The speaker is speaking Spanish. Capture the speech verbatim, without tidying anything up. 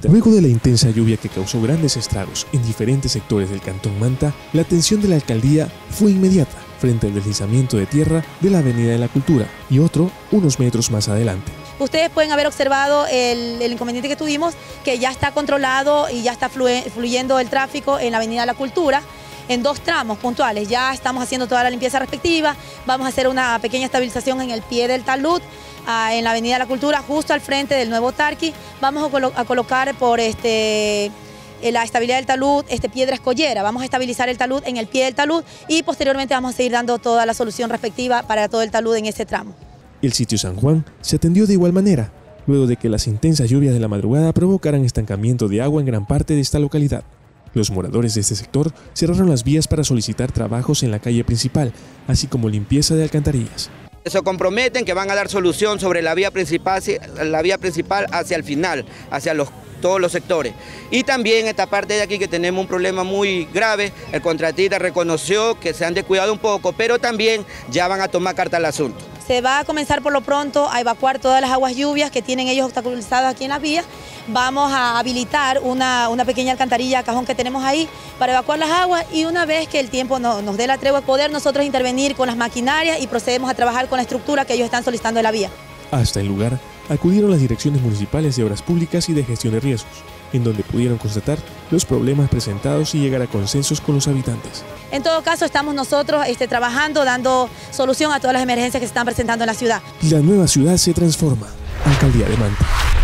Luego de la intensa lluvia que causó grandes estragos en diferentes sectores del Cantón Manta, la atención de la alcaldía fue inmediata frente al deslizamiento de tierra de la Avenida de la Cultura y otro unos metros más adelante. Ustedes pueden haber observado el, el inconveniente que tuvimos, que ya está controlado y ya está fluyendo el tráfico en la Avenida de la Cultura, en dos tramos puntuales. Ya estamos haciendo toda la limpieza respectiva, vamos a hacer una pequeña estabilización en el pie del talud, uh, en la Avenida de la Cultura, justo al frente del nuevo Tarqui. Vamos a, colo a colocar por este... la estabilidad del talud, este, piedra escollera. Vamos a estabilizar el talud en el pie del talud y posteriormente vamos a seguir dando toda la solución respectiva para todo el talud en ese tramo. El sitio San Juan se atendió de igual manera, luego de que las intensas lluvias de la madrugada provocaran estancamiento de agua en gran parte de esta localidad. Los moradores de este sector cerraron las vías para solicitar trabajos en la calle principal, así como limpieza de alcantarillas. Se comprometen que van a dar solución sobre la vía principal, la vía principal hacia el final, hacia los todos los sectores. Y también esta parte de aquí que tenemos un problema muy grave, el contratista reconoció que se han descuidado un poco, pero también ya van a tomar carta al asunto. Se va a comenzar por lo pronto a evacuar todas las aguas lluvias que tienen ellos obstaculizadas aquí en las vías. Vamos a habilitar una, una pequeña alcantarilla, cajón que tenemos ahí para evacuar las aguas y una vez que el tiempo no, nos dé la tregua, poder nosotros intervenir con las maquinarias y procedemos a trabajar con la estructura que ellos están solicitando de la vía. Hasta el lugar acudieron las direcciones municipales de obras públicas y de gestión de riesgos, en donde pudieron constatar los problemas presentados y llegar a consensos con los habitantes. En todo caso, estamos nosotros este, trabajando, dando solución a todas las emergencias que se están presentando en la ciudad. La nueva ciudad se transforma. Alcaldía de Manta.